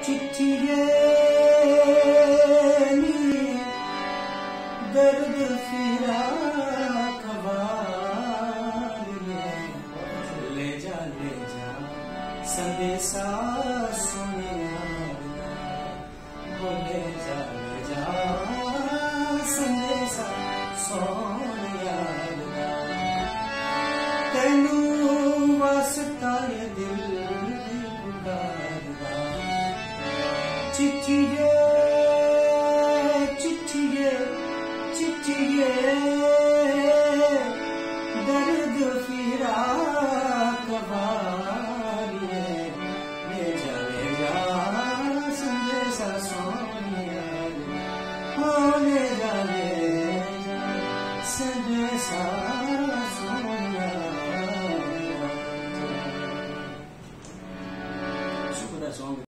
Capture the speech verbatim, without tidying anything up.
चिट्ठिये दर्द फिरा खबारिये ले जा ले जा संदेशा सुने ले जा ले जा संदेशा सोने तेनू वास्ता ये दिल पुकारदा चिट्ठिये चिट्ठिये चिट्ठिये दर्द फिरा कबारिये ले जा ले जा संदेशा सोनिया हो ले जा ले जा संदेशा सोनिया शुक्र है सॉन्ग